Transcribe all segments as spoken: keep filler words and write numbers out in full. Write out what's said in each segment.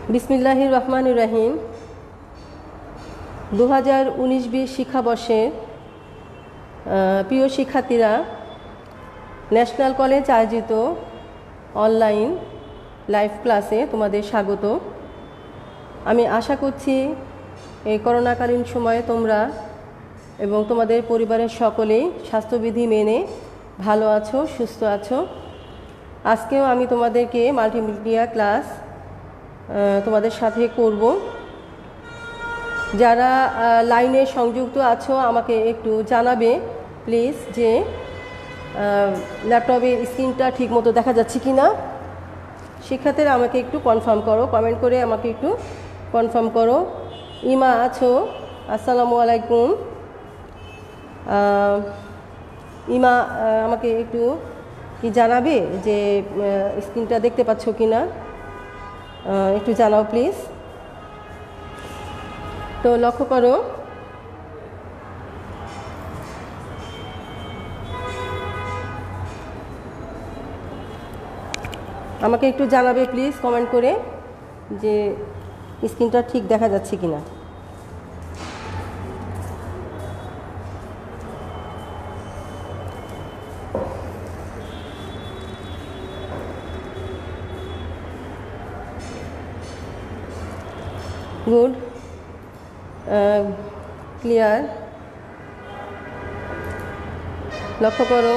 বিসমিল্লাহির রহমানির রহিম। দু হাজার উনিশ বিশ শিক্ষাবর্ষের প্রিয় শিক্ষার্থীরা, ন্যাশনাল কলেজ আয়োজিত অনলাইন লাইভ ক্লাসে তোমাদের স্বাগত। আমি আশা করছি এই করোনাকালীন সময়ে তোমরা এবং তোমাদের পরিবারের সকলেই স্বাস্থ্যবিধি মেনে ভালো আছো, সুস্থ আছো। আজকেও আমি তোমাদেরকে মাল্টিমিডিয়া ক্লাস তোমাদের সাথে করব। যারা লাইনে সংযুক্ত আছো আমাকে একটু জানাবে প্লিজ যে ল্যাপটপের স্ক্রিনটা ঠিকমতো দেখা যাচ্ছে কি না। শিক্ষার্থীরা আমাকে একটু কনফার্ম করো, কমেন্ট করে আমাকে একটু কনফার্ম করো। ইমা আছো, আসসালামু আলাইকুম। ইমা আমাকে একটু কি জানাবে যে স্ক্রিনটা দেখতে পাচ্ছ কি না, একটু জানাও প্লিজ। তো লক্ষ্য করো আমাকে একটু জানাবে প্লিজ কমেন্ট করে যে স্ক্রিনটা ঠিক দেখা যাচ্ছে কি না। Good, clear. লক্ষ্য করো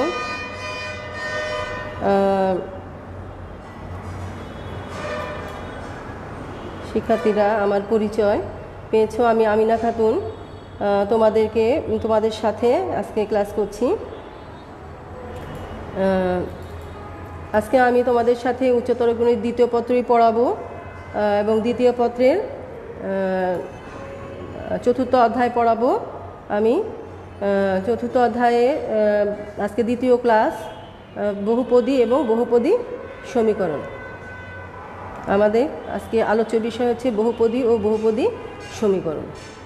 শিক্ষার্থীরা আমার পরিচয় পেয়েছো। আমি আমিনা খাতুন তোমাদেরকে তোমাদের সাথে আজকে ক্লাস করছি। আজকে আমি তোমাদের সাথে উচ্চতর গণিত দ্বিতীয় পত্রই পড়াবো এবং দ্বিতীয় পত্রের চতুর্থ অধ্যায় পড়াবো আমি। চতুর্থ অধ্যায়ে আজকে দ্বিতীয় ক্লাস বহুপদী এবং বহুপদী সমীকরণ। আমাদের আজকে আলোচ্য বিষয় হচ্ছে বহুপদী ও বহুপদী সমীকরণ।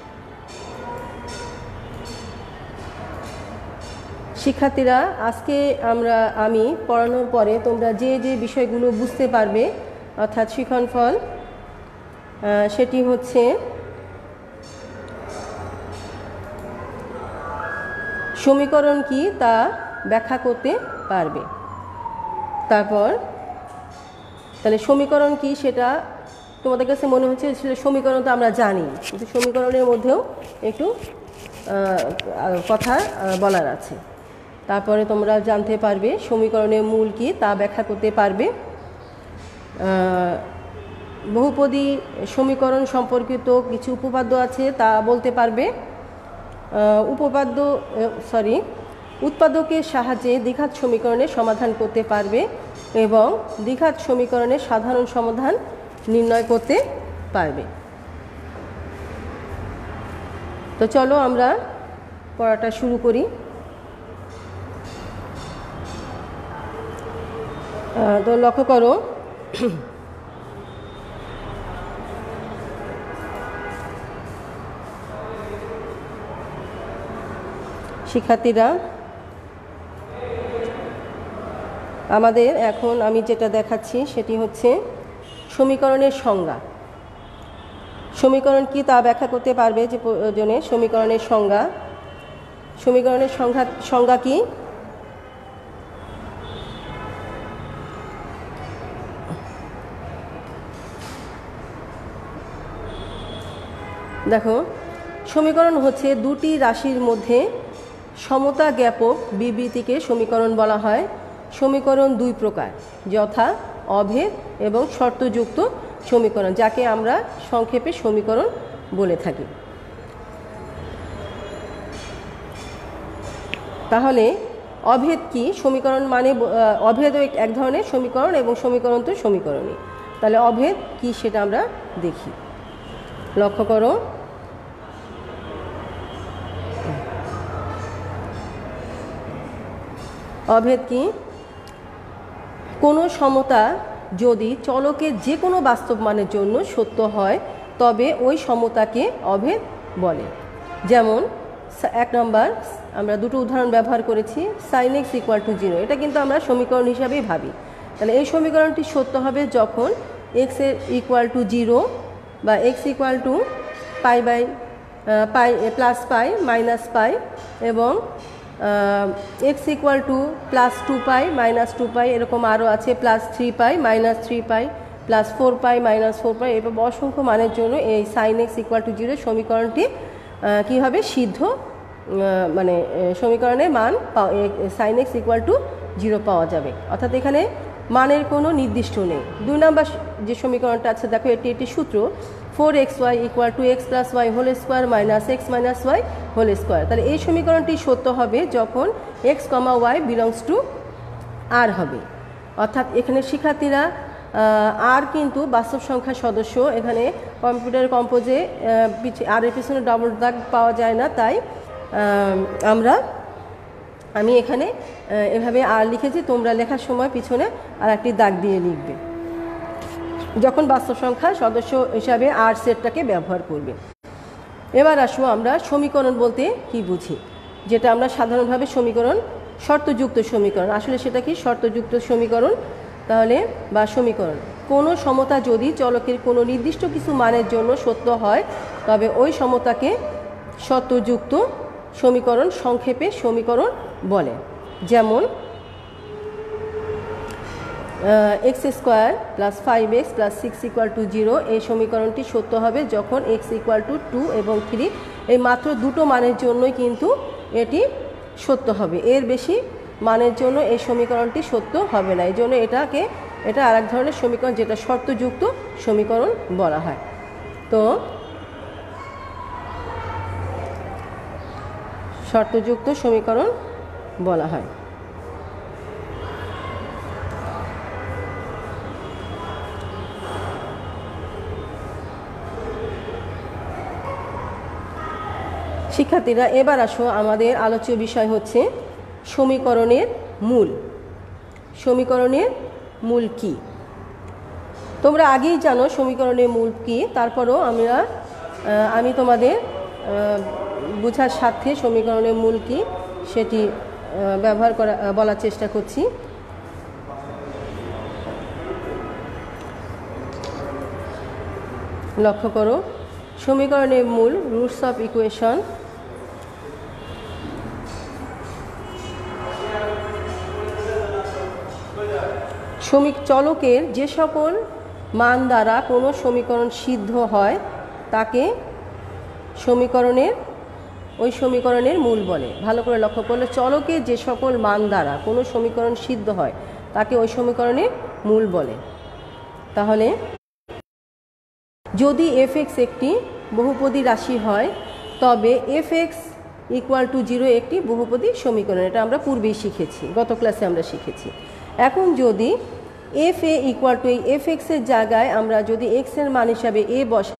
শিক্ষার্থীরা, আজকে আমরা আমি পড়ানোর পরে তোমরা যে যে বিষয়গুলো বুঝতে পারবে অর্থাৎ শিক্ষণফল, সেটি হচ্ছে সমীকরণ কি তা ব্যাখ্যা করতে পারবে। তারপর তাহলে সমীকরণ কি সেটা তোমাদের কাছে মনে হচ্ছে সমীকরণ তো আমরা জানি, কিন্তু সমীকরণের মধ্যেও একটু কথা বলার আছে। তারপরে তোমরা জানতে পারবে সমীকরণের মূল কি তা ব্যাখ্যা করতে পারবে। বহুপদী সমীকরণ সম্পর্কিত কিছু উপপাদ্য আছে তা বলতে পারবে। উপপাদ্য সরি উৎপাদকের সাহায্যে দ্বিঘাত সমীকরণের সমাধান করতে পারবে এবং দ্বিঘাত সমীকরণের সাধারণ সমাধান নির্ণয় করতে পারবে। তো চলো আমরা পড়াটা শুরু করি। তো লক্ষ্য করো শিক্ষার্থীরা, আমাদের এখন আমি যেটা দেখাচ্ছি সেটি হচ্ছে সমীকরণের সংজ্ঞা। সমীকরণ কি তা ব্যাখ্যা করতে পারবে যে প্রয়োজনে সমীকরণের সংজ্ঞা। সমীকরণের সংজ্ঞা সংজ্ঞা কি? দেখো, সমীকরণ হচ্ছে দুটি রাশির মধ্যে সমতা জ্ঞাপক বিবৃতিকে সমীকরণ বলা হয়। সমীকরণ দুই প্রকার, যথা অভেদ এবং শর্তযুক্ত সমীকরণ, যাকে আমরা সংক্ষেপে সমীকরণ বলে থাকি। তাহলে অভেদ কি? সমীকরণ মানে অভেদও এক ধরনের সমীকরণ এবং সমীকরণ তো সমীকরণই। তাহলে অভেদ কি সেটা আমরা দেখি। লক্ষ্য করো অভেদ কি? কোনো সমতা যদি চলকের যে কোনো বাস্তব মানের জন্য সত্য হয় তবে ওই সমতাকে অভেদ বলে। যেমন এক নম্বর আমরা দুটো উদাহরণ ব্যবহার করেছি, sine x equal to zero. এটা কিন্তু আমরা সমীকরণ হিসাবেই ভাবি। তাহলে এই সমীকরণটি সত্য হবে যখন এক্স এর ইকুয়াল টু জিরো বা x equal to pi by pi plus pi minus pi এবং x equal to plus two pi minus two pi, এরকম আরও আছে plus three pi minus three pi plus four pi minus four pi. এবার অসংখ্য মানের জন্য এই sine x equal to zero সমীকরণটি কী হবে, সিদ্ধ মানে সমীকরণের মান sine x equal to zero পাওয়া যাবে। অর্থাৎ এখানে মানের কোনো নির্দিষ্ট নেই। দুই নম্বর যে সমীকরণটা আছে দেখো, এটি একটি সূত্র, four x y equal to x plus y whole square minus x minus y whole square. তাহলে এই সমীকরণটি সত্য হবে যখন x comma y belongs to R হবে। অর্থাৎ এখানে শিক্ষার্থীরা আর কিন্তু বাস্তব সংখ্যার সদস্য, এখানে কম্পিউটার কম্পোজে আর এর পিছনে ডবল দাগ পাওয়া যায় না, তাই আমরা আমি এখানে এভাবে আর লিখেছি, তোমরা লেখার সময় পিছনে আর একটি দাগ দিয়ে লিখবে যখন বাস্তব সংখ্যা সদস্য হিসাবে আর সেটটাকে ব্যবহার করবে। এবার আসবো আমরা সমীকরণ বলতে কি বুঝি, যেটা আমরা সাধারণভাবে সমীকরণ শর্তযুক্ত সমীকরণ। আসলে সেটা কি শর্তযুক্ত সমীকরণ তাহলে বা সমীকরণ। কোনো সমতা যদি চলকের কোনো নির্দিষ্ট কিছু মানের জন্য সত্য হয় তবে ওই সমতাকে শর্তযুক্ত সমীকরণ, সংক্ষেপে সমীকরণ বলে। যেমন x square plus five x plus six equal to zero, এই সমীকরণটি সত্য হবে যখন এক্স ইকুয়াল টু টু এবং থ্রি, এই মাত্র দুটো মানের জন্যই কিন্তু এটি সত্য হবে, এর বেশি মানের জন্য এই সমীকরণটি সত্য হবে না। এই জন্য এটাকে এটা আর এক ধরনের সমীকরণ যেটা শর্তযুক্ত সমীকরণ বলা হয়। তো শর্তযুক্ত সমীকরণ বলা হয়। শিক্ষার্থীরা এবার আসো, আমাদের আলোচ্য বিষয় হচ্ছে সমীকরণের মূল। সমীকরণের মূল কি তোমরা আগেই জানো সমীকরণের মূল কি, তারপরও আমরা আমি তোমাদের বোঝার স্বার্থে সমীকরণের মূল কি সেটি ব্যবহার করা বলার চেষ্টা করছি। লক্ষ্য করো, সমীকরণের মূল রুটস অফ ইকুয়েশন সমীক চলকের যে সকল মান দ্বারা কোনো সমীকরণ সিদ্ধ হয় তাকে সমীকরণের ওই সমীকরণের মূল বলে। ভালো করে লক্ষ্য করলে, চলকের যে সকল মান দ্বারা কোনো সমীকরণ সিদ্ধ হয় তাকে ওই সমীকরণের মূল বলে। তাহলে যদি এফ এক্স একটি বহুপদী রাশি হয় তবে f x equal to zero একটি বহুপদী সমীকরণ, এটা আমরা পূর্বেই শিখেছি, গত ক্লাসে আমরা শিখেছি। এখন যদি এফ এ ইকুয়াল টু এই এফ এক্সের জায়গায় আমরা যদি এক্স এর মান হিসাবে এ বসাই,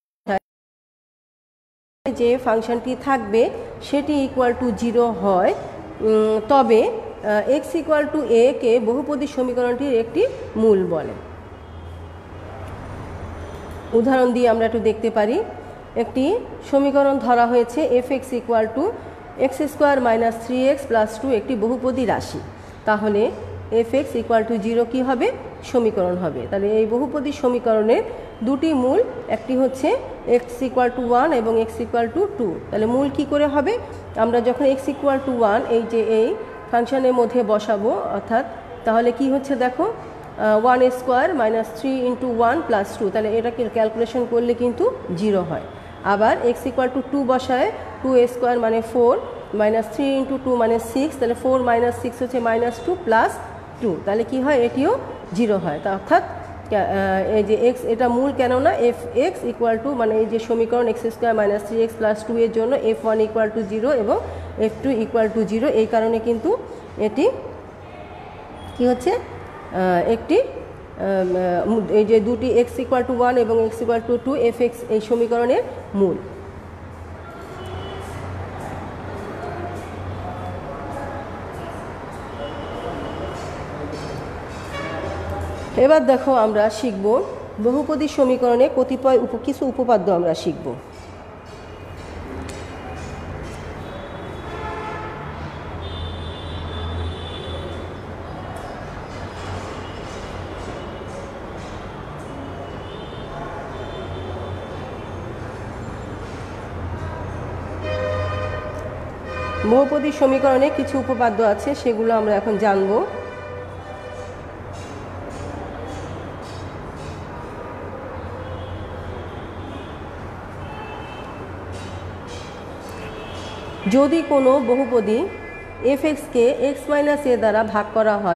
যে ফাংশনটি থাকবে সেটি ইকুয়াল টু জিরো হয়, তবে এক্স ইকুয়াল টু এ কে বহুপদী সমীকরণটির একটি মূল বলে। উদাহরণ দিয়ে আমরা একটু দেখতে পারি। একটি সমীকরণ ধরা হয়েছে f x equal to x square minus three x plus two একটি বহুপদী রাশি। তাহলে f x equal to zero কী হবে, সমীকরণ হবে। তাহলে এই বহুপদী সমীকরণের দুটি মূল, একটি হচ্ছে এক্স ইকুয়াল টু ওয়ান এবং এক্স ইকুয়াল টু টু। তাহলে মূল কি করে হবে, আমরা যখন এক্স ইকুয়াল টু ওয়ান এই যে এই ফাংশনের মধ্যে বসাবো, অর্থাৎ তাহলে কি হচ্ছে দেখো, one square minus three into one plus two, তাহলে এটাকে ক্যালকুলেশন করলে কিন্তু জিরো হয়। আবার এক্স ইকুয়াল টু টু বসায়, টু স্কোয়ার মানে four minus three into two মানে সিক্স, তাহলে ফোর মাইনাস সিক্স হচ্ছে মাইনাস টু প্লাস টু, তাহলে কি হয়, এটিও জিরো হয়। তা অর্থাৎ এই যে এক্স এটা মূল, কেননা এফ এক্স ইকুয়াল টু মানে এই যে সমীকরণ x square minus three x plus two এর জন্য f one equal to zero এবং f two equal to zero, এই কারণে কিন্তু এটি কি হচ্ছে, একটি এই যে দুটি এক্স ইকুয়াল টু ওয়ান এবং x equal to two f x এই সমীকরণের মূল। এবার দেখো আমরা শিখব বহুপদী সমীকরণে কতিপয় উপ কিছু উপপাদ্য আমরা শিখব। বহুপদী সমীকরণে কিছু উপপাদ্য আছে, সেগুলো আমরা এখন জানব। যদি কোনো বহুপদী এফ এক্সকে এক্স মাইনাস এ দ্বারা ভাগ করা হয়,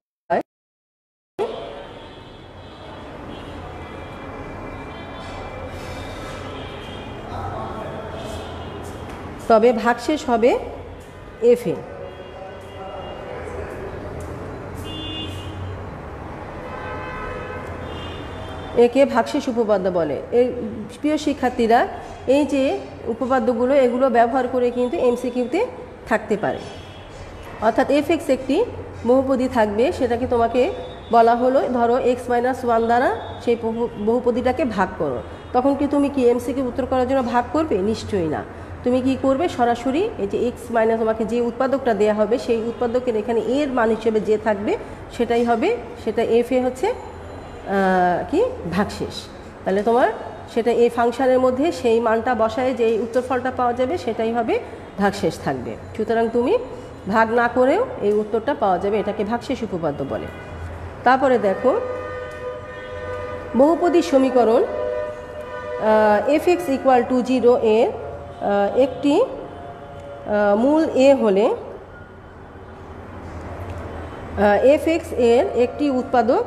তবে ভাগশেষ হবে এফ এ। একে ভাগশেষ উপপাদ্য বলে। এই প্রিয় শিক্ষার্থীরা, এই যে উপপাদ্যগুলো এগুলো ব্যবহার করে কিন্তু এমসিকিউতে থাকতে পারে। অর্থাৎ এফ এক্স একটি বহুপদী থাকবে, সেটাকে তোমাকে বলা হলো ধরো এক্স মাইনাস ওয়ান দ্বারা সেই বহুপদীটাকে ভাগ করো। তখন কি তুমি কি এমসিকিউ উত্তর করার জন্য ভাগ করবে? নিশ্চয়ই না। তুমি কি করবে? সরাসরি এই যে এক্স মাইনাস তোমাকে যে উৎপাদকটা দেওয়া হবে সেই উৎপাদকের এখানে এর মান হিসেবে যে থাকবে সেটাই হবে, সেটা এফ এ হচ্ছে কি ভাগশেষ। তাহলে তোমার সেটা এই ফাংশনের মধ্যে সেই মানটা বসায় যে উত্তরফলটা পাওয়া যাবে সেটাই হবে ভাগশেষ থাকবে। সুতরাং তুমি ভাগ না করেও এই উত্তরটা পাওয়া যাবে, এটাকে ভাগশেষ উপপাদ্য বলে। তারপরে দেখো, বহুপদী সমীকরণ f x equal to zero এর একটি মূল এ হলে এফ এক্স এর একটি উৎপাদক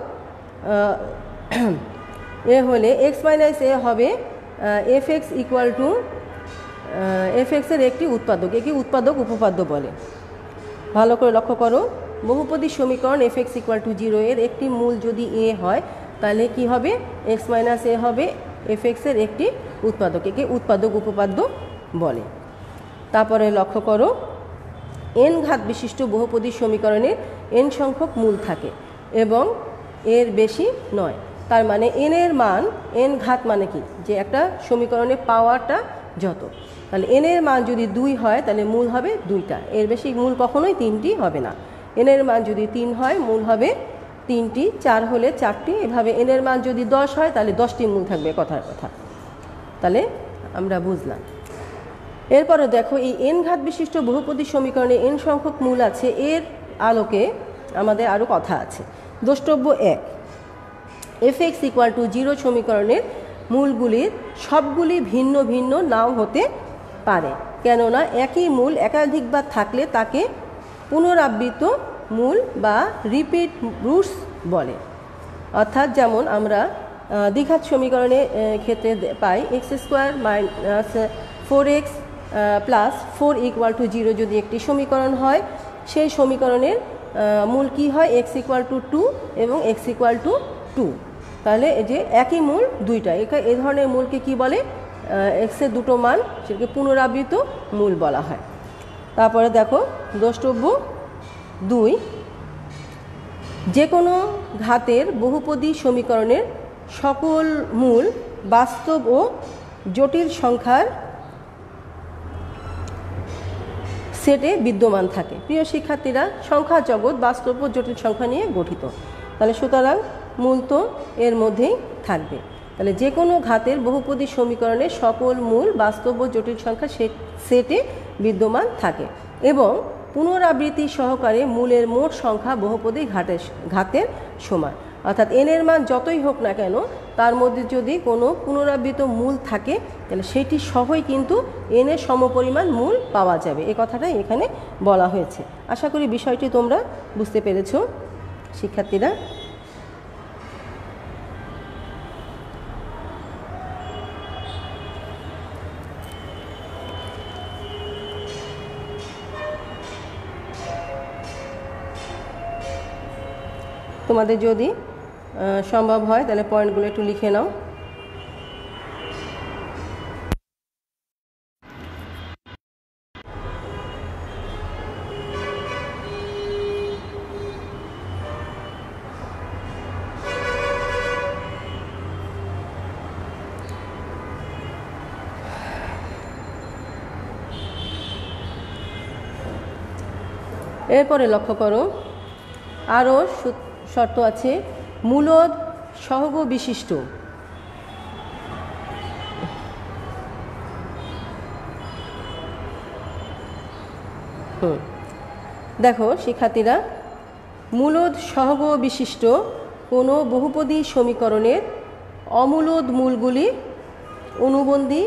এ হলে এক্স মাইনাস এ হবে f x equal to f এক্সের একটি উৎপাদক। একে উৎপাদক উপপাদ্য বলে। ভালো করে লক্ষ্য করো, বহুপদী সমীকরণ f x equal to zero এর একটি মূল যদি এ হয় তাহলে কি হবে? এক্স মাইনাস এ হবে এফ এক্সের একটি উৎপাদক। একে উৎপাদক উপপাদ্য বলে। তারপরে লক্ষ্য করো, এন ঘাত বিশিষ্ট বহুপদী সমীকরণে এন সংখ্যক মূল থাকে এবং এর বেশি নয়। তার মানে এন এর মান, এন ঘাত মানে কি? যে একটা সমীকরণে পাওয়ারটা যত, তাহলে এন এর মান যদি দুই হয় তাহলে মূল হবে দুইটা, এর বেশি মূল কখনোই তিনটি হবে না। এন এর মান যদি তিন হয় মূল হবে তিনটি, চার হলে চারটি, এভাবে এন এর মান যদি দশ হয় তাহলে দশটি মূল থাকবে, কথার কথা। তাহলে আমরা বুঝলাম। এরপরে দেখো, এই এন ঘাত বিশিষ্ট বহুপদী সমীকরণে এন সংখ্যক মূল আছে, এর আলোকে আমাদের আরও কথা আছে। দ্রষ্টব্য এক, f x equal to zero সমীকরণের মূলগুলির সবগুলি ভিন্ন ভিন্ন নাও হতে পারে, কেননা একই মূল একাধিকবার থাকলে তাকে পুনরাবৃত্ত মূল বা রিপিট রুটস বলে। অর্থাৎ যেমন আমরা দ্বিঘাত সমীকরণের ক্ষেত্রে পাই x square minus four x plus four equal to zero যদি একটি সমীকরণ হয়, সেই সমীকরণের মূল কি হয়? এক্স ইকুয়াল টু টু এবং এক্স ইকুয়াল টু টু। তাহলে এই যে একই মূল দুইটা, এখানে এই ধরনের মূলকে কি বলে? এক্সের দুটো মান, সেটাকে পুনরাবৃত্ত মূল বলা হয়। তারপরে দেখো দ্রষ্টব্য দুই, যে কোনো ঘাতের বহুপদী সমীকরণের সকল মূল বাস্তব ও জটিল সংখ্যার সেটে বিদ্যমান থাকে। প্রিয় শিক্ষার্থীরা, সংখ্যা জগৎ বাস্তব ও জটিল সংখ্যা নিয়ে গঠিত, তাহলে সুতরাং মূল তো এর মধ্যেই থাকবে। তাহলে যে কোনো ঘাতের বহুপদী সমীকরণের সকল মূল বাস্তব ও জটিল সংখ্যা সেটে বিদ্যমান থাকে এবং পুনরাবৃত্তি সহকারে মূলের মোট সংখ্যা বহুপদী ঘাটের ঘাতের সমান। অর্থাৎ এন এর মান যতই হোক না কেন, তার মধ্যে যদি কোনো পুনরাবৃত্ত মূল থাকে তাহলে সেটি সহই কিন্তু এন এর সমপরিমাণ মূল পাওয়া যাবে, এ কথাটাই এখানে বলা হয়েছে। আশা করি বিষয়টি তোমরা বুঝতে পেরেছ শিক্ষার্থীরা। তোমাদের যদি সম্ভব হয় তাহলে পয়েন্টগুলো একটু লিখে নাও। এরপরে লক্ষ্য করো, আরও শর্ত আছে। মূলদ সহগ বিশিষ্ট হুম দেখো শিক্ষার্থীরা, মূলদ সহগ বিশিষ্ট কোনো বহুপদী সমীকরণের অমূলদ মূলগুলি অনুবন্ধী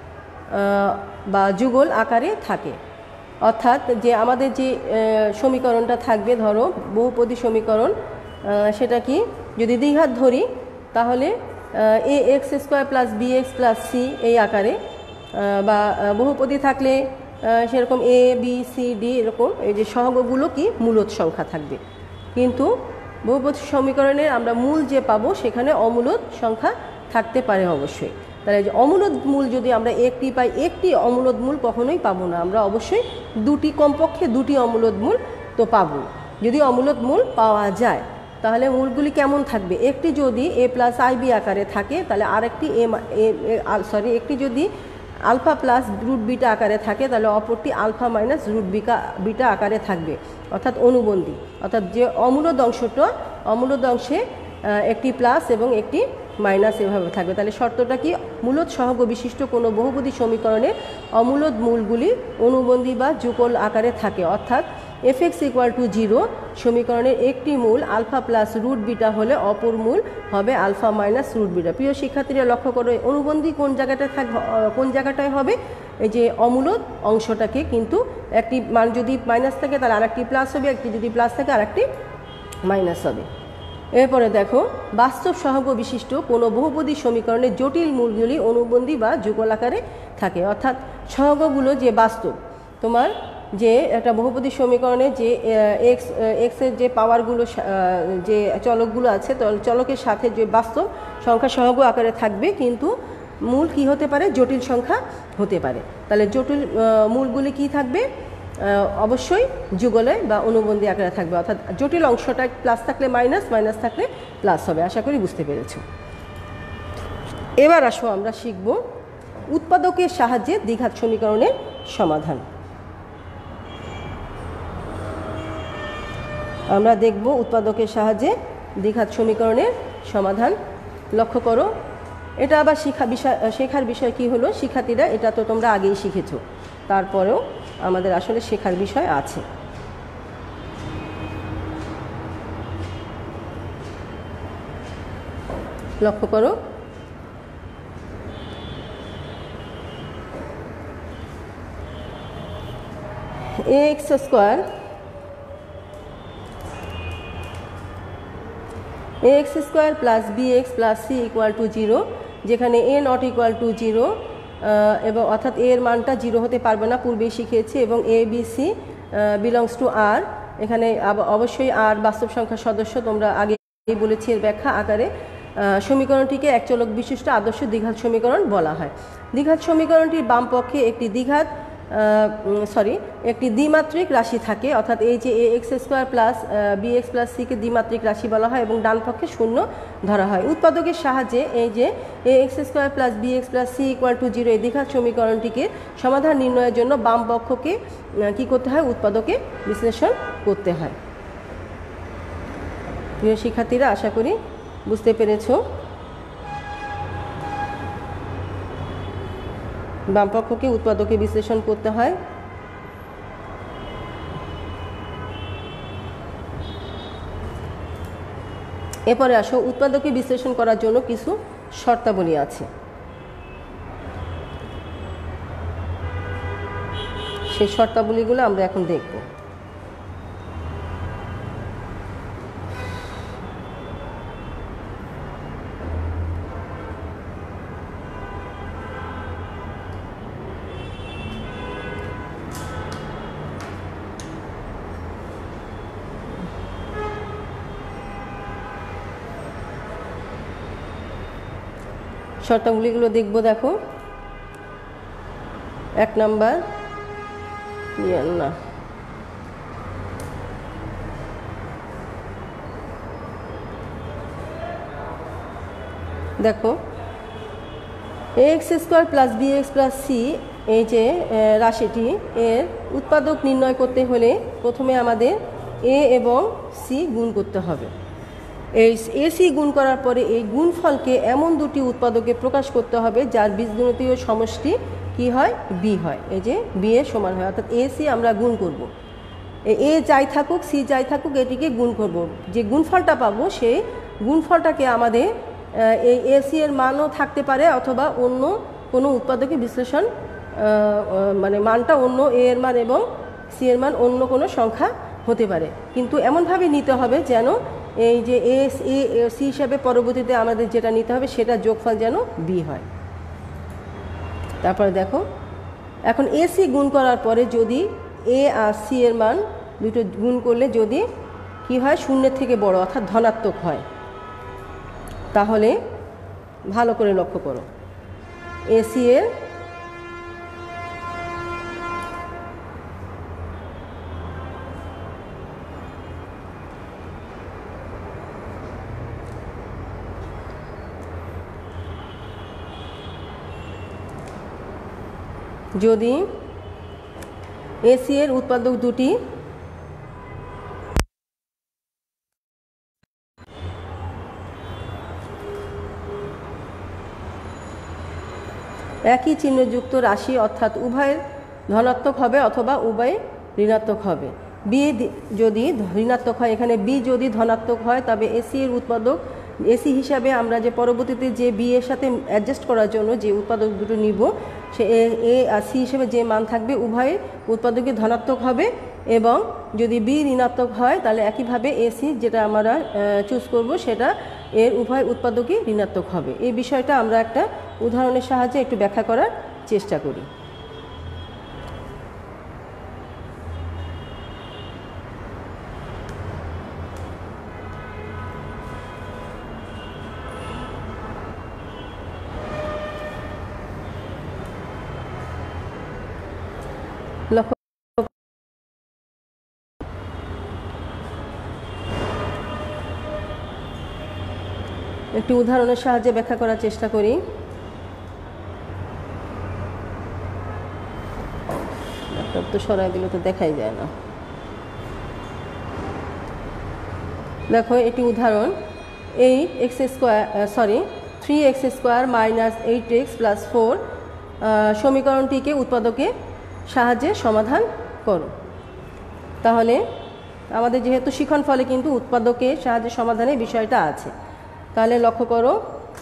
বা যুগল আকারে থাকে। অর্থাৎ যে আমাদের যে সমীকরণটা থাকবে, ধরো বহুপদী সমীকরণ, সেটা কি যদি দ্বিঘাত ধরি তাহলে a x square plus b x plus c এই আকারে, বা বহুপদী থাকলে সেরকম এ বি সি ডি এরকম এই যে সহগগুলো কি মূলদ সংখ্যা থাকবে। কিন্তু বহুপদী সমীকরণের আমরা মূল যে পাবো সেখানে অমূলদ সংখ্যা থাকতে পারে অবশ্যই। তাহলে যে অমূলদ মূল যদি আমরা একটি পাই, একটি অমূলদ মূল কখনোই পাবো না, আমরা অবশ্যই দুটি, কমপক্ষে দুটি অমূলদ মূল তো পাবো। যদি অমূলদ মূল পাওয়া যায় তাহলে মূলগুলি কেমন থাকবে? একটি যদি এ প্লাস আই বি আকারে থাকে তাহলে আরেকটি এ সরি একটি যদি আলফা প্লাস রুট বিটা আকারে থাকে তাহলে অপরটি আলফা মাইনাস রুট বিকা বিটা আকারে থাকবে, অর্থাৎ অনুবন্ধী। অর্থাৎ যে অমূলদ অংশটা, অমূলদ অংশে একটি প্লাস এবং একটি মাইনাস এভাবে থাকবে। তাহলে শর্তটা কি? মূলদ সহগ বিশিষ্ট কোনো বহুপদী সমীকরণে অমূলদ মূলগুলি অনুবন্ধী বা যুগল আকারে থাকে। অর্থাৎ f x equal to zero সমীকরণের একটি মূল আলফা প্লাস রুট বিটা হলে অপর মূল হবে আলফা মাইনাস রুট বিটা। প্রিয় শিক্ষার্থীরা লক্ষ্য করো, অনুবন্ধী কোন জায়গাটায় থাকবে, কোন জায়গাটায় হবে? এই যে অমূলদ অংশটাকে, কিন্তু একটি মান যদি মাইনাস থাকে তাহলে আরেকটি প্লাস হবে, একটি যদি প্লাস থাকে আরেকটি মাইনাস হবে। এরপরে দেখো, বাস্তব সহগ বিশিষ্ট কোনো বহুপদী সমীকরণের জটিল মূলগুলি অনুবন্ধী বা যুগল আকারে থাকে। অর্থাৎ সহগগুলো যে বাস্তব, তোমার যে একটা বহুপদী সমীকরণে যে এক্স এক্সের যে পাওয়ারগুলো, যে চলকগুলো আছে, চলকের সাথে যে বাস্তব সংখ্যা সহগ আকারে থাকবে, কিন্তু মূল কি হতে পারে? জটিল সংখ্যা হতে পারে। তাহলে জটিল মূলগুলি কি থাকবে? অবশ্যই যুগলে বা অনুবন্ধী আকারে থাকবে। অর্থাৎ জটিল অংশটা প্লাস থাকলে মাইনাস, মাইনাস থাকলে প্লাস হবে। আশা করি বুঝতে পেরেছ। এবার আসো আমরা শিখব উৎপাদকের সাহায্যে দ্বিঘাত সমীকরণের সমাধান। আমরা দেখব উৎপাদকের সাহায্যে দ্বিঘাত সমীকরণের সমাধান। লক্ষ্য করো, এটা আবার শিক্ষা বিষয়, শেখার বিষয় কি হলো শিক্ষার্থীরা, এটা তো তোমরা আগেই শিখেছো, তারপরেও আমাদের আসলে শেখার বিষয় আছে। লক্ষ্য করো, a x square a x square plus b x plus c equal to zero, যেখানে a not equal to zero, এবং অর্থাৎ এর মানটা জিরো হতে পারবে না, পূর্বেই শিখেছি, এবং a b c belongs to R. এখানে অবশ্যই আর বাস্তব সংখ্যার সদস্য, তোমরা আগেই বলেছি এর ব্যাখ্যা আকারে। সমীকরণটিকে এক চলক বিশিষ্ট আদর্শ দ্বিঘাত সমীকরণ বলা হয়। দ্বিঘাত সমীকরণটির বাম পক্ষে একটি দ্বিঘাত সরি একটি দ্বিমাত্রিক রাশি থাকে, অর্থাৎ এই যে a x square plus b x plus সিকে দ্বিমাত্রিক রাশি বলা হয়, এবং ডান পক্ষে শূন্য ধরা হয়। উৎপাদকের সাহায্যে এই যে a x square plus b x plus c equal to zero এই দ্বিঘাত সমীকরণটিকে সমাধান নির্ণয়ের জন্য বাম পক্ষকে কী করতে হয়? উৎপাদকে বিশ্লেষণ করতে হয়। প্রিয় শিক্ষার্থীরা, আশা করি বুঝতে পেরেছ। বামপক্ষকে উৎপাদকে বিশ্লেষণ করতে হয়। এরপরে আসো, উৎপাদকে বিশ্লেষণ করার জন্য কিছু শর্তাবলী আছে। সেই শর্তাবলীগুলো আমরা এখন দেখব। শর্তাবলীগুলো দেখব। দেখো, এক নাম্বার না দেখো, a x square plus b x plus c এই যে রাশিটি, এর উৎপাদক নির্ণয় করতে হলে প্রথমে আমাদের এ এবং সি গুণ করতে হবে। এই এ সি গুণ করার পরে এই গুণফলকে এমন দুটি উৎপাদকে প্রকাশ করতে হবে যার বীজগণিতীয় সমষ্টি কি হয় বি হয়, এই যে বি এর সমান হয়, অর্থাৎ এ সি আমরা গুণ করব, এ যাই থাকুক সি যাই থাকুক এটিকে গুণ করব, যে গুণফলটা পাবো সেই গুণফলটাকে আমাদের এই এ সি এর মানও থাকতে পারে অথবা অন্য কোনো উৎপাদকে বিশ্লেষণ মানে মানটা অন্য এ এর মান এবং সি এর মান অন্য কোনো সংখ্যা হতে পারে, কিন্তু এমনভাবে নিতে হবে যেন এই যে এ সি হিসাবে পরবর্তীতে আমাদের যেটা নিতে হবে সেটা যোগফল যেন বি হয়। তারপরে দেখো এখন এ সি গুণ করার পরে যদি এ আর সি এর মান দুটো গুণ করলে যদি কি হয় শূন্যের থেকে বড় অর্থাৎ ধনাত্মক হয়, তাহলে ভালো করে লক্ষ্য করো এ সি এর যদি এ সি এর উৎপাদক দুটি একই চিহ্নযুক্ত রাশি অর্থাৎ উভয়ের ধনাত্মক হবে অথবা উভয় ঋণাত্মক হবে, বি যদি ঋণাত্মক হয়, এখানে বি যদি ধনাত্মক হয় তবে এসি এর উৎপাদক এসি হিসাবে আমরা যে পরবর্তীতে যে বি এর সাথে অ্যাডজাস্ট করার জন্য যে উৎপাদক দুটো নিব সে এ আর সি হিসেবে যে মান থাকবে উভয় উৎপাদকই ধনাত্মক হবে, এবং যদি বি ঋণাত্মক হয় তাহলে একইভাবে এসি যেটা আমরা চুজ করব সেটা এর উভয় উৎপাদকই ঋণাত্মক হবে। এই বিষয়টা আমরা একটা উদাহরণের সাহায্যে একটু ব্যাখ্যা করার চেষ্টা করি। লক্ষ্য একটি উদাহরণের সাহায্যে ব্যাখ্যা করার চেষ্টা করি। ল্যাপটপ তো সরাই দিলে তো দেখাই যায় না। দেখো এটি উদাহরণ eight x square sorry three x square minus eight x plus four সমীকরণটিকে উৎপাদকে সাহায্যে সমাধান করো। তাহলে আমাদের যেহেতু শিখন ফলে কিন্তু উৎপাদকের সাহায্যে সমাধানের বিষয়টা আছে, তাহলে লক্ষ্য করো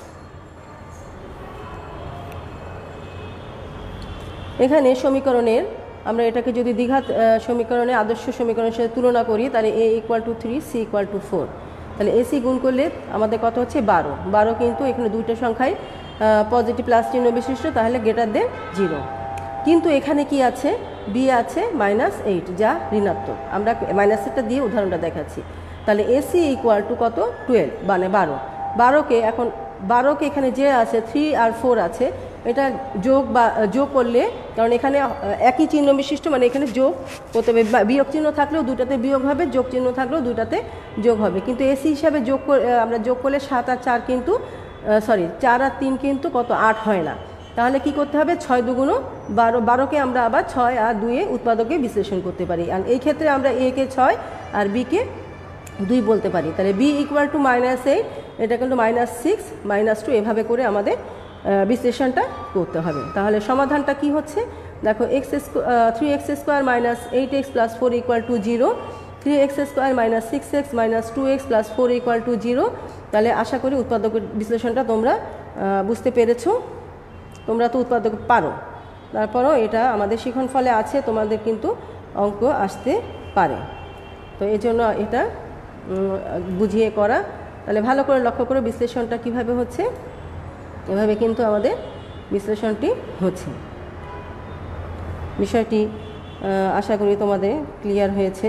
এখানে সমীকরণের আমরা এটাকে যদি দ্বিঘাত সমীকরণে আদর্শ সমীকরণের সাথে তুলনা করি তাহলে a equal to three c equal to four, তাহলে এসি গুণ করলে আমাদের কত হচ্ছে বারো, বারো কিন্তু এখানে দুইটা সংখ্যায় পজিটিভ প্লাস চিহ্ন বিশিষ্ট, তাহলে গ্রেটার দেন জিরো। কিন্তু এখানে কি আছে বি আছে মাইনাস এইট যা ঋণাত্মক, আমরা মাইনাসেরটা দিয়ে উদাহরণটা দেখাচ্ছি। তাহলে এসি ইকুয়াল টু কত টুয়েলভ মানে বারো, বারোকে এখন বারোকে এখানে যে আছে থ্রি আর ফোর আছে এটা যোগ বা যোগ করলে, কারণ এখানে একই চিহ্ন বিশিষ্ট মানে এখানে যোগ করতে হবে, বিয়োগ চিহ্ন থাকলেও দুটাতে বিয়োগ হবে, যোগ চিহ্ন থাকলেও দুটাতে যোগ হবে, কিন্তু এসি হিসাবে যোগ আমরা যোগ করলে সাত আর চার কিন্তু সরি চার আর তিন কিন্তু কত আট হয় না, তাহলে কি করতে হবে ছয় দুগুণ বারো, বারোকে আমরা আবার ছয় আর দুইয়ে উৎপাদকে বিশ্লেষণ করতে পারি, আর এই ক্ষেত্রে আমরা এ কে ছয় আর বি কে দুই বলতে পারি। তাহলে b equal to minus eight, এটা কিন্তু মাইনাস সিক্স মাইনাস টু, এভাবে করে আমাদের বিশ্লেষণটা করতে হবে। তাহলে সমাধানটা কি হচ্ছে দেখো x three x square minus eight x plus four equal to zero, three x square minus six x minus two x plus four equal to zero. তাহলে আশা করি উৎপাদকের বিশ্লেষণটা তোমরা বুঝতে পেরেছো, তোমরা তো উৎপাদক পারো, তারপরও এটা আমাদের শিখন ফলে আছে, তোমাদের কিন্তু অঙ্ক আসতে পারে, তো এই জন্য এটা বুঝিয়ে করা। তাহলে ভালো করে লক্ষ্য করে বিশ্লেষণটা কিভাবে হচ্ছে, এভাবে কিন্তু আমাদের বিশ্লেষণটি হচ্ছে। বিষয়টি আশা করি তোমাদের ক্লিয়ার হয়েছে।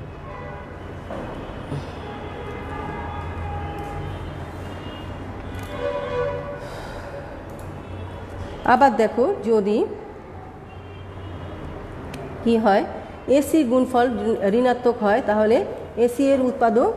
আবার দেখো যদি কি হয় এসি গুণফল ঋণাত্মক হয় তাহলে এসি এর উৎপাদক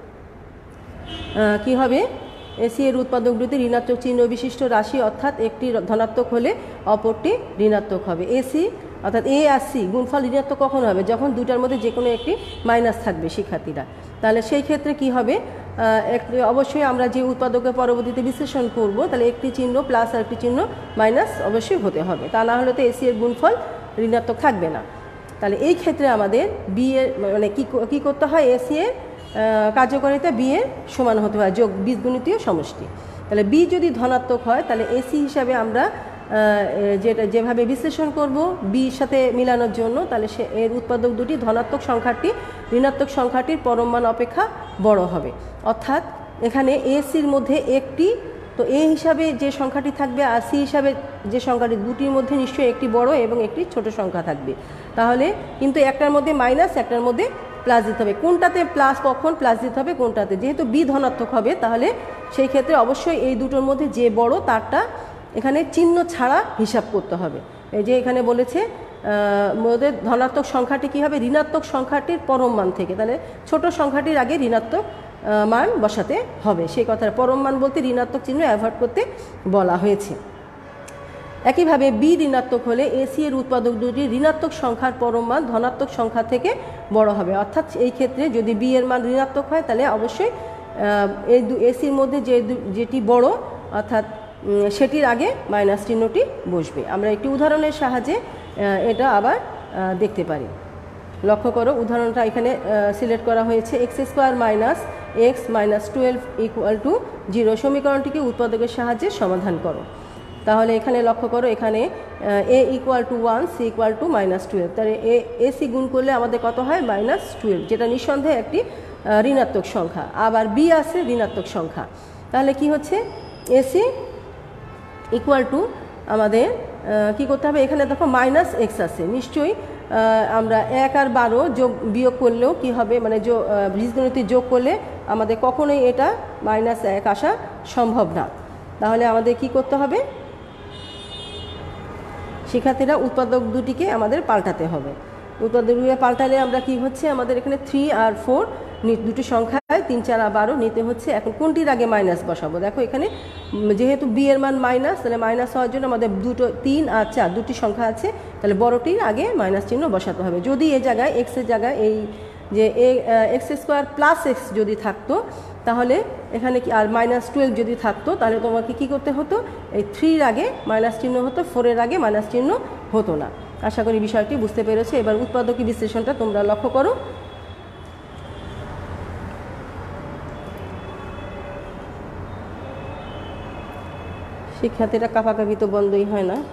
কি হবে, এসি এর উৎপাদক দুটি ঋণাত্মক চিহ্ন বিশিষ্ট রাশি অর্থাৎ একটি ধনাত্মক হলে অপরটি ঋণাত্মক হবে। এসি অর্থাৎ এ আর সি গুণফল ঋণাত্মক কখন হবে, যখন দুটার মধ্যে যে কোনো একটি মাইনাস থাকবে শিক্ষার্থীরা, তাহলে সেই ক্ষেত্রে কি হবে অবশ্যই আমরা যে উৎপাদকে পরবর্তীতে বিশ্লেষণ করব তাহলে একটি চিহ্ন প্লাস আর একটি চিহ্ন মাইনাস অবশ্যই হতে হবে, তা না হলে তো এসি এর গুণফল ঋণাত্মক থাকবে না। তাহলে এই ক্ষেত্রে আমাদের বি এর মানে কী কী করতে হয়, এসি এর কার্যকারিতা বি এর সমান হতে হয়, যোগ বীজগণিতীয় সমষ্টি। তাহলে বি যদি ধনাত্মক হয় তাহলে এসি হিসাবে আমরা যেটা যেভাবে বিশ্লেষণ করব বির সাথে মিলানোর জন্য, তাহলে সে এর উৎপাদক দুটি ধনাত্মক সংখ্যাটি ঋণাত্মক সংখ্যাটির পরম মান অপেক্ষা বড় হবে। অর্থাৎ এখানে এসির মধ্যে একটি, তো এ হিসাবে যে সংখ্যাটি থাকবে আর সি হিসাবে যে সংখ্যাটি, দুটির মধ্যে নিশ্চয়ই একটি বড় এবং একটি ছোট সংখ্যা থাকবে। তাহলে কিন্তু একটার মধ্যে মাইনাস, একটার মধ্যে প্লাস দিতে হবে। কোনটাতে প্লাস কখন প্লাস দিতে হবে কোনটাতে, যেহেতু বি ধনাত্মক হবে তাহলে সেই ক্ষেত্রে অবশ্যই এই দুটোর মধ্যে যে বড় তারটা এখানে চিহ্ন ছাড়া হিসাব করতে হবে। এই যে এখানে বলেছে মধ্যে ধনাত্মক সংখ্যাটি কী হবে, ঋণাত্মক সংখ্যাটির পরম মান থেকে, তাহলে ছোট সংখ্যাটির আগে ঋণাত্মক মান বসাতে হবে। সেই কথার পরম মান বলতে ঋণাত্মক চিহ্ন অ্যাভয়েড করতে বলা হয়েছে। একইভাবে বি ঋণাত্মক হলে এসি এর উৎপাদক দুটি ঋণাত্মক সংখ্যার পরম মান ধনাত্মক সংখ্যা থেকে বড় হবে। অর্থাৎ এই ক্ষেত্রে যদি বি এর মান ঋণাত্মক হয় তাহলে অবশ্যই এই দু এসির মধ্যে যে যেটি বড় অর্থাৎ সেটির আগে মাইনাস চিহ্নটি বসবে। আমরা একটি উদাহরণের সাহায্যে এটা আবার দেখতে পারি। লক্ষ্য করো উদাহরণটা এখানে সিলেক্ট করা হয়েছে, x square minus x minus twelve equal to zero সমীকরণটিকে উৎপাদকের সাহায্যে সমাধান করো। তাহলে এখানে লক্ষ্য করো, এখানে a equal to one, c equal to minus twelve, তাহলে এ এ সি গুণ করলে আমাদের কত হয় মাইনাস টুয়েলভ, যেটা নিঃসন্দেহে একটি ঋণাত্মক সংখ্যা। আবার বি আছে ঋণাত্মক সংখ্যা, তাহলে কি হচ্ছে এসি ইকুয়াল টু আমাদের কি করতে হবে, এখানে দেখো মাইনাস এক্স আছে, নিশ্চয়ই আমরা এক আর বারো যোগ বিয়োগ করলেও কি হবে, মানে বীজগণিতে যোগ করলে আমাদের কখনোই এটা মাইনাস এক আসা সম্ভব না। তাহলে আমাদের কি করতে হবে, শিক্ষার্থীরা উৎপাদক দুটিকে আমাদের পাল্টাতে হবে। উৎপাদক দুটিকে পাল্টালে আমরা কি হচ্ছে, আমাদের এখানে থ্রি আর ফোর দুটি সংখ্যায় তিন চার আর বারো নিতে হচ্ছে। এখন কোনটির আগে মাইনাস বসাবো, দেখো এখানে যেহেতু বি এর মান মাইনাস, তাহলে মাইনাস হওয়ার জন্য আমাদের দুটো তিন আর চার দুটি সংখ্যা আছে, তাহলে বড়টির আগে মাইনাস চিহ্ন বসাতে হবে। যদি এই জায়গায় এক্সের জায়গায় এই যে a x square plus x যদি থাকতো তাহলে এখানে কি আর মাইনাস টুয়েলভ যদি থাকতো তাহলে তোমাকে কি করতে হতো, এই থ্রির আগে মাইনাস চিহ্ন হতো, ফোরের আগে মাইনাস চিহ্ন হতো না। আশা করি বিষয়টি বুঝতে পেরেছো। এবার উৎপাদকী বিশ্লেষণটা তোমরা লক্ষ্য করো। শিক্ষার্থীরা কাঁপাকাঁপি তো বন্ধই হয় না।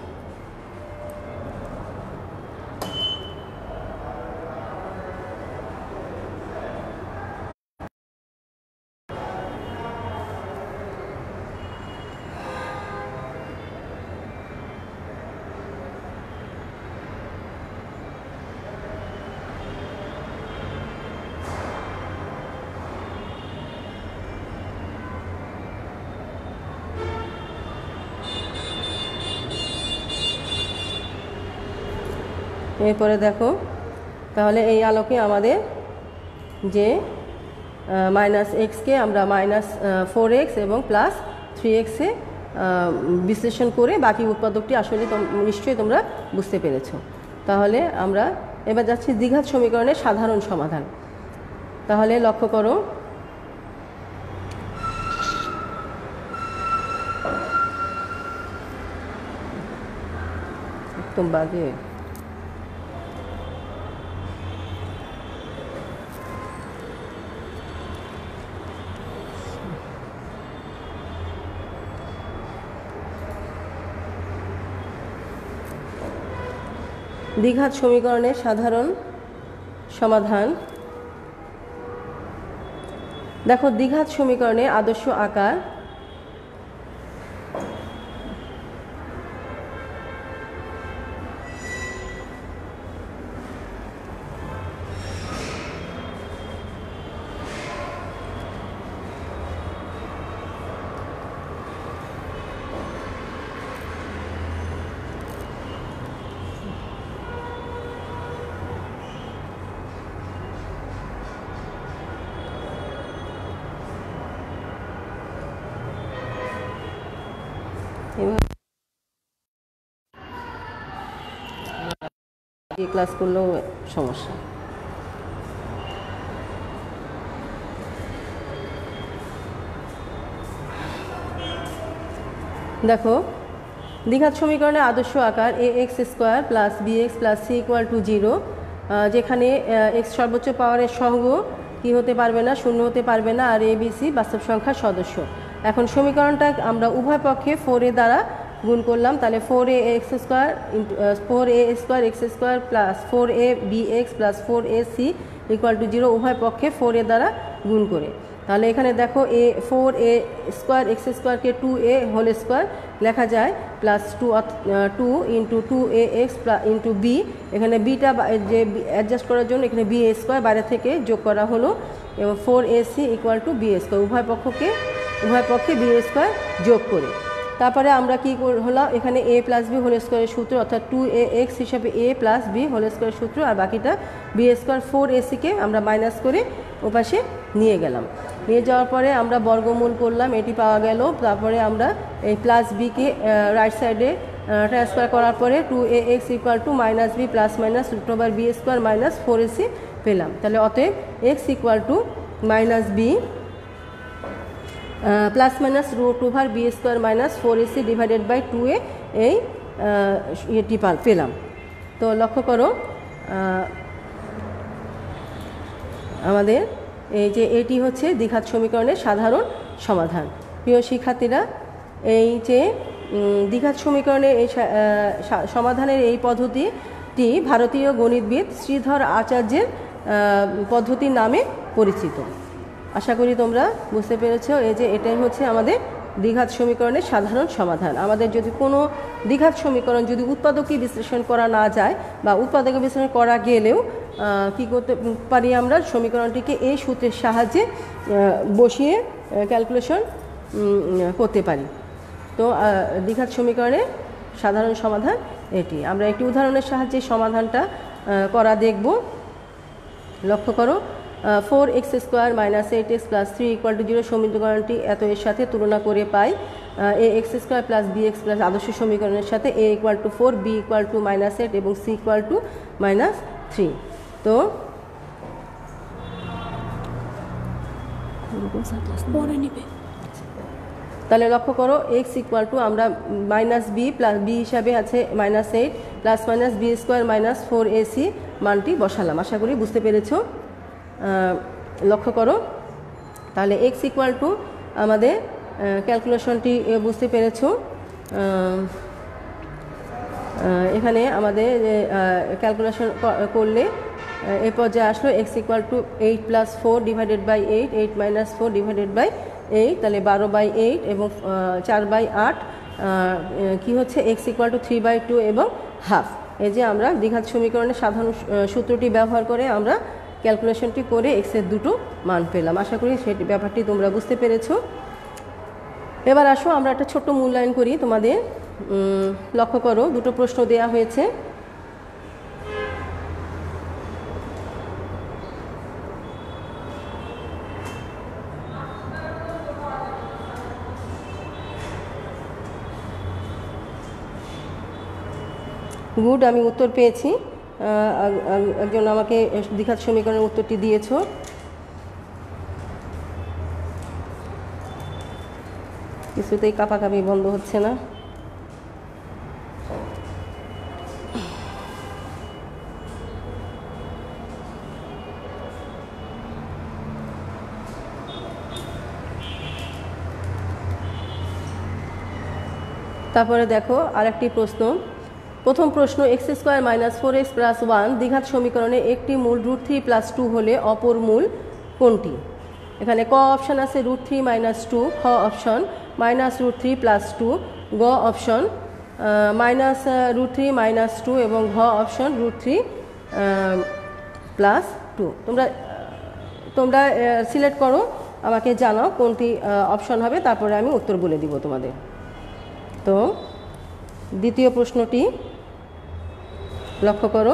এরপরে দেখো, তাহলে এই আলোকে আমাদের যে মাইনাস এক্সকে আমরা মাইনাস ফোর এক্স এবং প্লাস থ্রি এক্সে বিশ্লেষণ করে বাকি উৎপাদকটি আসলে নিশ্চয়ই তোমরা বুঝতে পেরেছো। তাহলে আমরা এবার যাচ্ছি দ্বিঘাত সমীকরণের সাধারণ সমাধান। তাহলে লক্ষ্য করো, একদম বাজে দ্বিঘাত সমীকরণের সাধারণ সমাধান। দেখো দ্বিঘাত সমীকরণের আদর্শ আকার। ক্লাস করলেও সমস্যা। দেখো দ্বিঘাত সমীকরণের আদর্শ আকার a x square plus b x plus c equal to zero, যেখানে এক্স সর্বোচ্চ পাওয়ারের সহগ কি হতে পারবে না, শূন্য হতে পারবে না, আর এ বি সি বাস্তব সংখ্যার সদস্য। এখন সমীকরণটা আমরা উভয় পক্ষে ফোর এ দ্বারা গুণ করলাম, তাহলে four a x square into four a square x square plus four a b x plus four a c equal to zero, উভয় পক্ষে ফোর এ দ্বারা গুণ করে। তাহলে এখানে দেখো a four a square x স্কোয়ারকে টু এ হোল স্কোয়ার লেখা যায়, plus two two into two a x into b, এখানে বিটা যে অ্যাডজাস্ট করার জন্য এখানে বি এ স্কোয়ার বাইরে থেকে যোগ করা হলো, এবং four a c equal to b square, উভয় পক্ষকে উভয় পক্ষে বি স্কোয়ার যোগ করে। তারপরে আমরা কি হলো, এখানে এ প্লাস বি হোল স্কোয়ারের সূত্র, অর্থাৎ টু এ এক্স হিসাবে এ প্লাস বি হোল স্কোয়ারের সূত্র, আর বাকিটা বি স্কোয়ার ফোর এ সিকে আমরা মাইনাস করে ওপাশে নিয়ে গেলাম। নিয়ে যাওয়ার পরে আমরা বর্গমূল করলাম, এটি পাওয়া গেল। তারপরে আমরা এই প্লাস বিকে রাইট সাইডে ট্রান্সফার করার পরে two a x equal to minus b plus minus root over b square minus four a c পেলাম। তাহলে অতএব x equal to minus b plus minus root over b square minus four a c divided by two a, এই এটি পেলাম। তো লক্ষ্য করো আমাদের এই যে এটি হচ্ছে দ্বিঘাত সমীকরণের সাধারণ সমাধান। প্রিয় শিক্ষার্থীরা, এই যে দ্বিঘাত সমীকরণের এই সমাধানের এই পদ্ধতিটি ভারতীয় গণিতবিদ শ্রীধর আচার্যের পদ্ধতির নামে পরিচিত। আশা করি তোমরা বুঝতে পেরেছো। এই যে এটাই হচ্ছে আমাদের দ্বিঘাত সমীকরণের সাধারণ সমাধান। আমাদের যদি কোনো দ্বিঘাত সমীকরণ যদি উৎপাদকই বিশ্লেষণ করা না যায় বা উৎপাদক বিশ্লেষণ করা গেলেও কি করতে পারি, আমরা সমীকরণটিকে এই সূত্রের সাহায্যে বসিয়ে ক্যালকুলেশন করতে পারি। তো দ্বিঘাত সমীকরণের সাধারণ সমাধান এটি। আমরা একটি উদাহরণের সাহায্যে সমাধানটা করা দেখব। লক্ষ্য করো, four x square minus eight x plus three equal to zero সমীকরণটি এত এর সাথে তুলনা করে পাই a x square plus b x plus আদর্শ সমীকরণের সাথে a equal to four, b equal to minus eight এবং c equal to minus three. তো তাহলে লক্ষ্য করো, এক্স ইকুয়াল টু আমরা মাইনাস বি প্লাস বি হিসাবে আছে minus eight plus minus b square minus four a C মানটি বসালাম। আশা করি বুঝতে পেরেছো। লক্ষ্য করো, তাহলে এক্স ইকুয়াল টু আমাদের ক্যালকুলেশনটি বুঝতে পেরেছো। এখানে আমাদের ক্যালকুলেশন করলে এই পর্যায়ে আসলো x equal to eight plus four divided by eight, eight minus four divided by eight, তাহলে বারো বাই এইট এবং চার বাই আট কী হচ্ছে x equal to three by two এবং হাফ। এই যে আমরা দ্বিঘাত সমীকরণের সাধারণ সূত্রটি ব্যবহার করে আমরা ক্যালকুলেশনটি করে এক্সের দুটো মান পেলাম। আশা করি সেটি ব্যাপারটি তোমরা বুঝতে পেরেছো। এবার আসো আমরা একটা ছোট্ট মূল্যায়ন করি তোমাদের। লক্ষ্য করো, দুটো প্রশ্ন দেয়া হয়েছে। গুড, আমি উত্তর পেয়েছি। একজন আমাকে দ্বিঘাত সমীকরণের উত্তরটি দিয়েছো। কিছুতেই কাঁপাকাঁপি বন্ধ হচ্ছে না। তারপরে দেখো আরেকটি প্রশ্ন। প্রথম প্রশ্ন, x square minus four x plus one দ্বিঘাত সমীকরণে একটি মূল রুট থ্রি প্লাস টু হলে অপর মূল কোনটি? এখানে ক অপশান আছে রুট থ্রি মাইনাস টু, খ option minus root three plus two, গ option minus root three minus two এবং ঘ option root three plus two. তোমরা তোমরা সিলেক্ট করো, আমাকে জানাও কোনটি অপশন হবে, তারপরে আমি উত্তর বলে দিব তোমাদের। তো দ্বিতীয় প্রশ্নটি লক্ষ্য করো,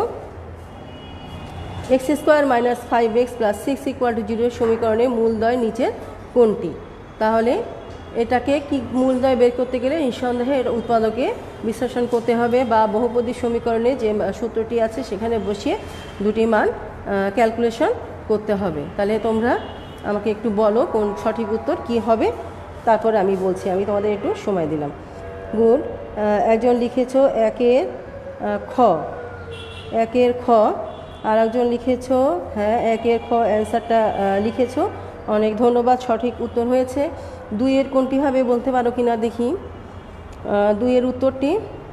x square minus five x plus six equal to zero সমীকরণে মূলদ্বয় নিচের কোনটি? তাহলে এটাকে কি মূলদ্বয় বের করতে গেলে নিঃসন্দেহে এটা উৎপাদকে বিশ্লেষণ করতে হবে বা বহুপদী সমীকরণে যে সূত্রটি আছে সেখানে বসিয়ে দুটি মান ক্যালকুলেশন করতে হবে। তাহলে তোমরা আমাকে একটু বলো কোন সঠিক উত্তর কি হবে, তারপরে আমি বলছি। আমি তোমাদের একটু সময় দিলাম। গুড। একজন লিখেছো একের খ, একের খ। আর একজন লিখেছো হ্যাঁ একের খ অ্যান্সারটা লিখেছো, অনেক ধন্যবাদ, সঠিক উত্তর হয়েছে। দুইয়ের কোনটি হবে বলতে পারো কিনা দেখি। দুইয়ের উত্তরটি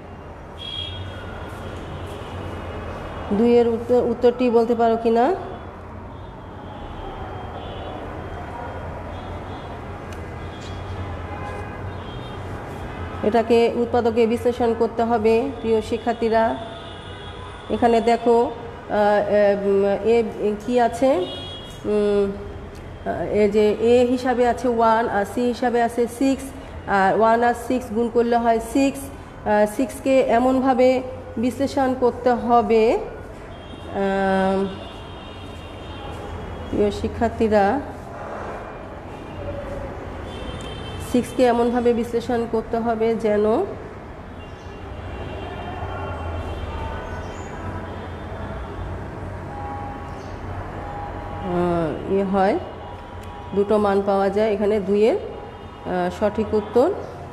দুইয়ের উত্তর উত্তরটি বলতে পারো কিনা। এটাকে উৎপাদকে বিশ্লেষণ করতে হবে প্রিয় শিক্ষার্থীরা। এখানে দেখো এ কি আছে, এই যে এ হিসাবে আছে ওয়ান, আর সি হিসাবে আছে সিক্স, আর ওয়ান আর সিক্স গুণ করলে হয় সিক্স। সিক্সকে এমনভাবে বিশ্লেষণ করতে হবে প্রিয় শিক্ষার্থীরা, সিক্সকে এমনভাবে বিশ্লেষণ করতে হবে যেন ইয়ে হয়, দুটো মান পাওয়া যায়। এখানে দুইয়ের সঠিক উত্তর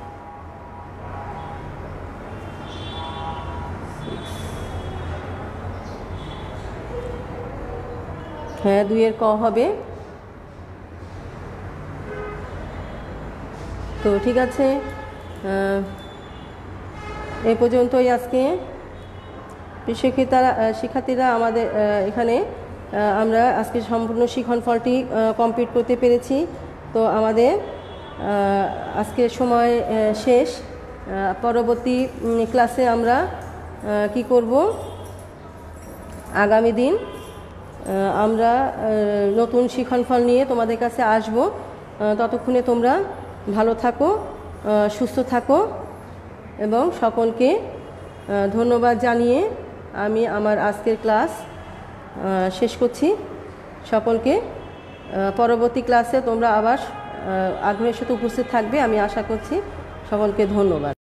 হ্যাঁ দুইয়ের ক হবে। তো ঠিক আছে, এই পর্যন্তই আজকে। শিক্ষার্থীরা শিক্ষার্থীরা আমাদের এখানে আমরা আজকে সম্পূর্ণ শিখন ফলটি কমপ্লিট করতে পেরেছি। তো আমাদের আজকের সময় শেষ। পরবর্তী ক্লাসে আমরা কি করব, আগামী দিন আমরা নতুন শিখন ফল নিয়ে তোমাদের কাছে আসব। ততক্ষণে তোমরা ভালো থাকো, সুস্থ থাকো, এবং সকলকে ধন্যবাদ জানিয়ে আমি আমার আজকের ক্লাস শেষ করছি। সকলকে পরবর্তী ক্লাসে তোমরা আবার আগ্রহের সাথে উপস্থিত থাকবে আমি আশা করছি। সকলকে ধন্যবাদ।